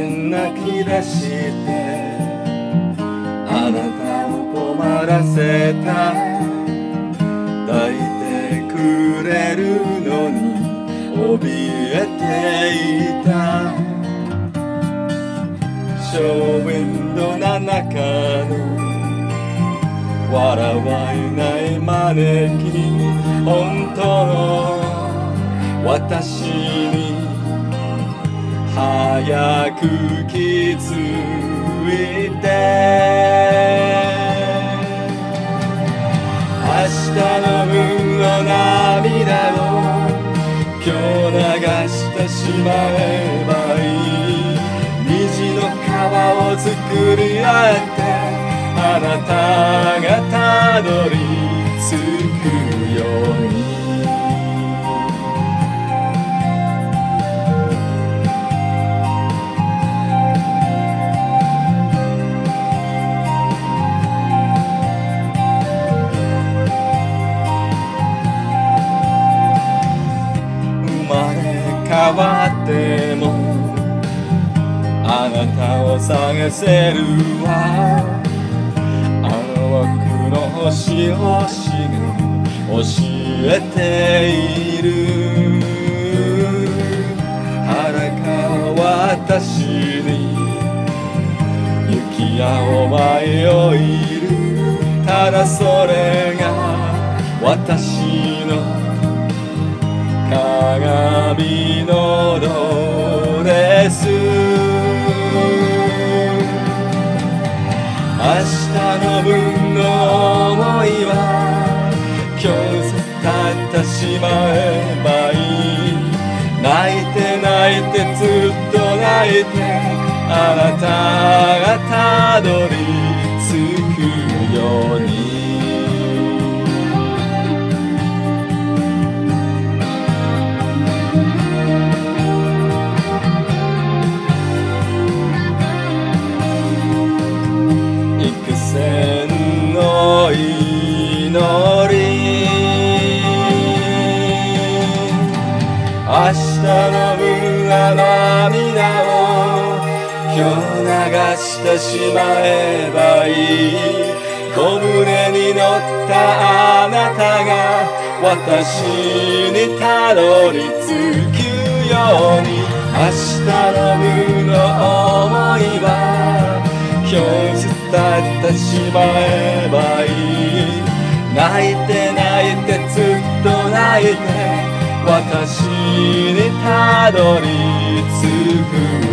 然泣き出してあなたを困らせた。抱いてくれるのに怯えていた。ショーウィンドの中の笑わない招き、本当の私に早く気づいて。明日の分の涙を今日流してしまえばいい。虹の川を作り合ってあなたがたどり着くように。生まれ変わってもあなたを探せるわ。多くの星々が教えている。裸は私に雪やお前をいる。ただそれが私の鏡のドレス。明日の分の想いは今日たってしまえばいい。泣いて泣いてずっと泣いてあなたがたどり着くように。千の祈り、明日の分の涙を今日流してしまえばいい。小舟に乗ったあなたが私にたどり着くように。明日の分の想いは今日伝えてしまえばいい。泣いて泣いてずっと泣いて私にたどり着く